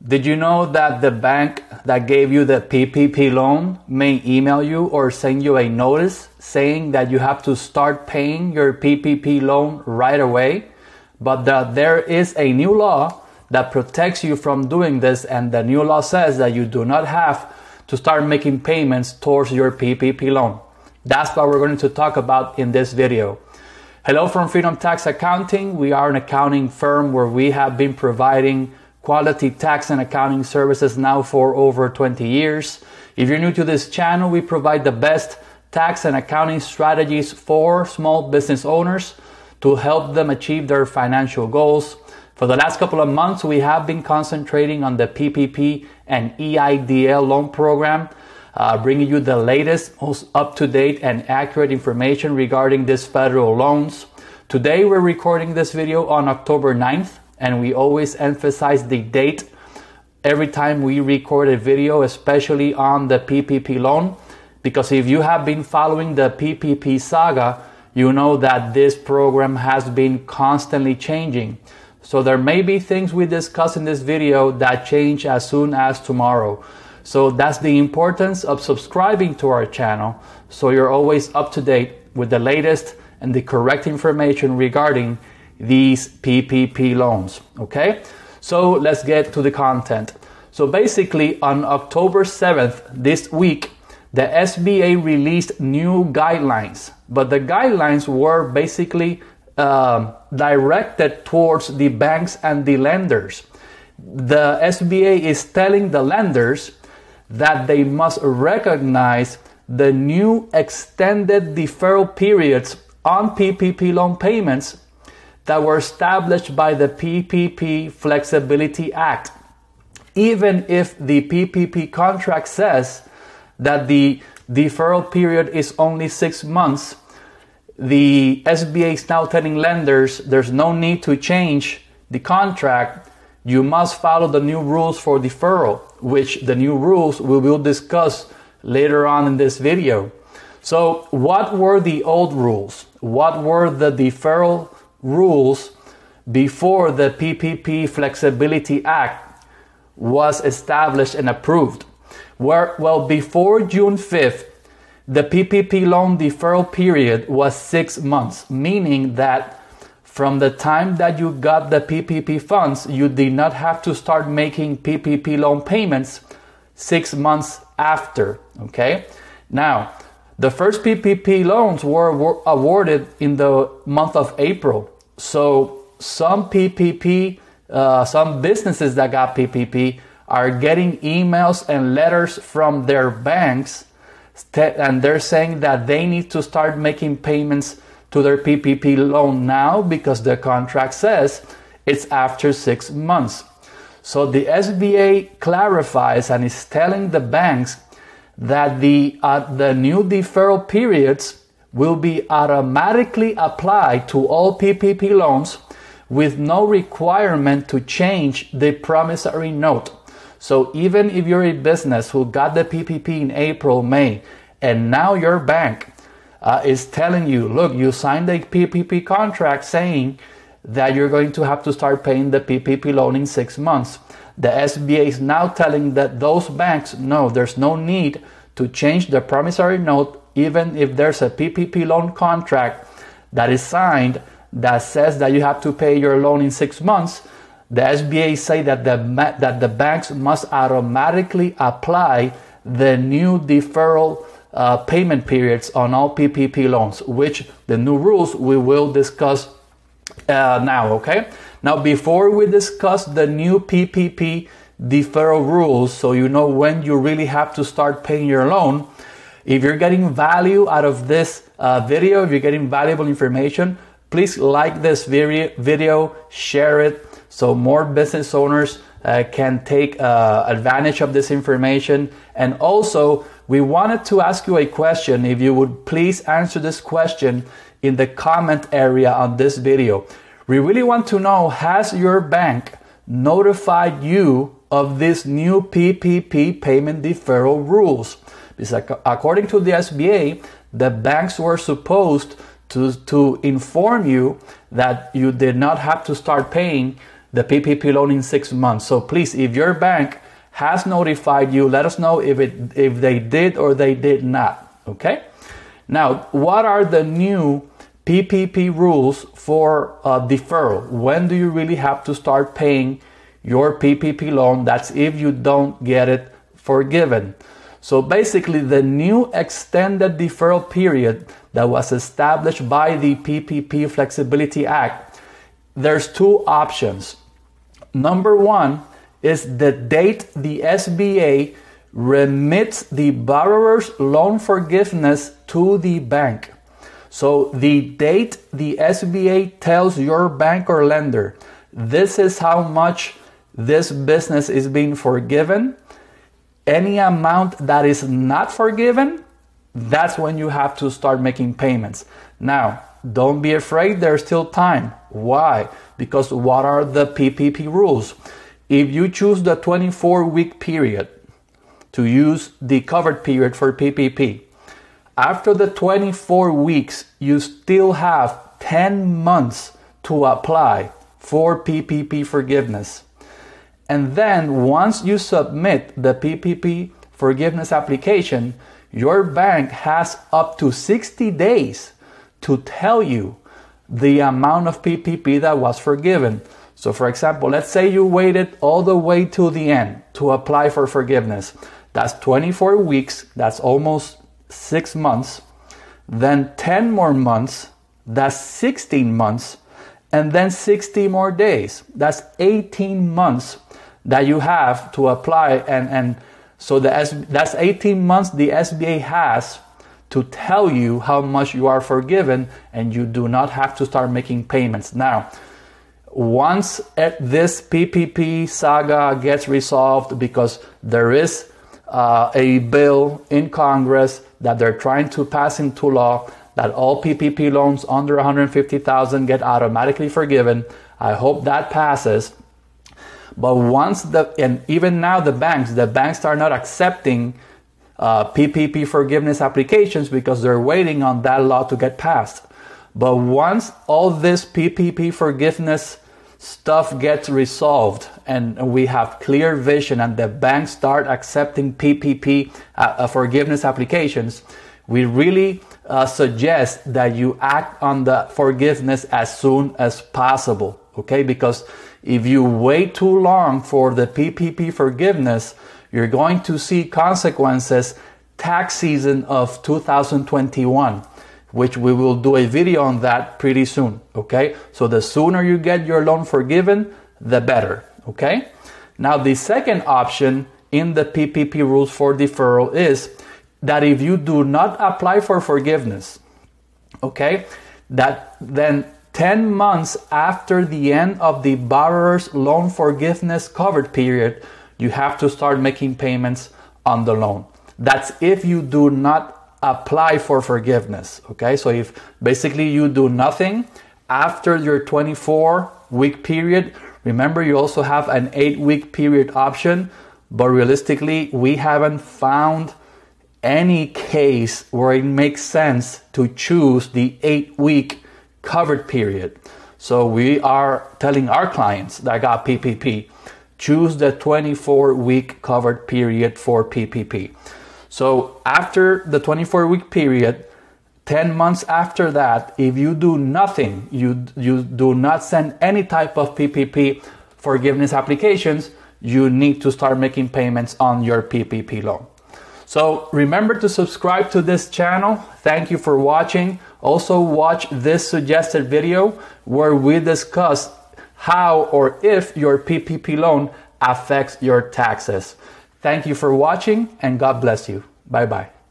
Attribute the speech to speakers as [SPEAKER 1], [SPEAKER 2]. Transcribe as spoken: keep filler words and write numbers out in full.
[SPEAKER 1] Did you know that the bank that gave you the P P P loan may email you or send you a notice saying that you have to start paying your P P P loan right away, but that there is a new law that protects you from doing this, and the new law says that you do not have to start making payments towards your P P P loan? That's what we're going to talk about in this video. Hello from Freedomtax Accounting. We are an accounting firm where we have been providing quality tax and accounting services now for over twenty years. If you're new to this channel, we provide the best tax and accounting strategies for small business owners to help them achieve their financial goals. For the last couple of months, we have been concentrating on the P P P and E I D L loan program, uh, bringing you the latest, most up-to-date and accurate information regarding these federal loans. Today, we're recording this video on October ninth. And we always emphasize the date every time we record a video, especially on the P P P loan, because if you have been following the P P P saga, you know that this program has been constantly changing. So there may be things we discuss in this video that change as soon as tomorrow. So that's the importance of subscribing to our channel, so you're always up to date with the latest and the correct information regarding these P P P loans. Okay, so let's get to the content. So basically on October seventh this week, the S B A released new guidelines, but the guidelines were basically uh, directed towards the banks and the lenders. The S B A is telling the lenders that they must recognize the new extended deferral periods on P P P loan payments that were established by the P P P Flexibility Act. Even if the P P P contract says that the deferral period is only six months, the S B A is now telling lenders there's no need to change the contract. You must follow the new rules for deferral, which the new rules we will discuss later on in this video. So what were the old rules? What were the deferral rules before the P P P Flexibility Act was established and approved? Where, well, before June fifth, the P P P loan deferral period was six months, meaning that from the time that you got the P P P funds, you did not have to start making P P P loan payments six months after. Okay, now the first P P P loans were, were awarded in the month of April. So some P P P, uh, some businesses that got P P P are getting emails and letters from their banks, and they're saying that they need to start making payments to their P P P loan now because the contract says it's after six months. So the S B A clarifies and is telling the banks that the, uh, the new deferral periods will be automatically applied to all P P P loans with no requirement to change the promissory note. So even if you're a business who got the P P P in April, May, and now your bank uh, is telling you, look, you signed a P P P contract saying that you're going to have to start paying the P P P loan in six months. The S B A is now telling that those banks, no, there's no need to change the promissory note. Even if there's a P P P loan contract that is signed that says that you have to pay your loan in six months, the S B A say that the, that the banks must automatically apply the new deferral uh, payment periods on all P P P loans, which the new rules we will discuss uh, now, okay? Now, before we discuss the new P P P deferral rules, so you know when you really have to start paying your loan, if you're getting value out of this uh, video, if you're getting valuable information, please like this video, share it so more business owners uh, can take uh, advantage of this information. And also, we wanted to ask you a question. If you would please answer this question in the comment area on this video. We really want to know, has your bank notified you of this new P P P payment deferral rules? Because according to the S B A, the banks were supposed to, to inform you that you did not have to start paying the P P P loan in six months. So please, if your bank has notified you, let us know if it if they did or they did not, okay? Now, what are the new P P P rules for uh, deferral? When do you really have to start paying your P P P loan? That's if you don't get it forgiven. So basically, the new extended deferral period that was established by the P P P Flexibility Act, there's two options. Number one is the date the S B A remits the borrower's loan forgiveness to the bank. So the date the S B A tells your bank or lender, this is how much this business is being forgiven. Any amount that is not forgiven, that's when you have to start making payments. Now, don't be afraid, there's still time. Why? Because what are the P P P rules? If you choose the twenty-four week period to use the covered period for P P P, after the twenty-four weeks, you still have ten months to apply for P P P forgiveness. And then once you submit the P P P forgiveness application, your bank has up to sixty days to tell you the amount of P P P that was forgiven. So for example, let's say you waited all the way to the end to apply for forgiveness. That's twenty-four weeks, that's almost six months. Then ten more months, that's sixteen months. And then sixty more days, that's eighteen months that you have to apply. And, and so the S, that's eighteen months the S B A has to tell you how much you are forgiven, and you do not have to start making payments. Now, once this P P P saga gets resolved, because there is uh, a bill in Congress that they're trying to pass into law that all P P P loans under one hundred fifty thousand get automatically forgiven. I hope that passes. But once the, and even now the banks, the banks are not accepting uh, P P P forgiveness applications because they're waiting on that law to get passed. But once all this P P P forgiveness stuff gets resolved and we have clear vision and the banks start accepting P P P uh, forgiveness applications, we really uh, suggest that you act on the forgiveness as soon as possible, okay? Because if you wait too long for the P P P forgiveness, you're going to see consequences tax season of two thousand twenty-one, which we will do a video on that pretty soon, okay? So the sooner you get your loan forgiven, the better, okay? Now, the second option in the P P P rules for deferral is that if you do not apply for forgiveness, okay, that then ten months after the end of the borrower's loan forgiveness covered period, you have to start making payments on the loan. That's if you do not apply for forgiveness, okay? So if basically you do nothing after your twenty-four week period, remember you also have an eight week period option, but realistically, we haven't found any case where it makes sense to choose the eight week covered period. So we are telling our clients that got P P P, choose the twenty-four week covered period for P P P. So after the twenty-four week period, ten months after that, if you do nothing, you, you do not send any type of P P P forgiveness applications, you need to start making payments on your P P P loan. So remember to subscribe to this channel. Thank you for watching. Also watch this suggested video where we discuss how or if your P P P loan affects your taxes. Thank you for watching and God bless you. Bye bye.